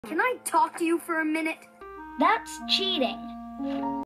Can I talk to you for a minute? That's cheating.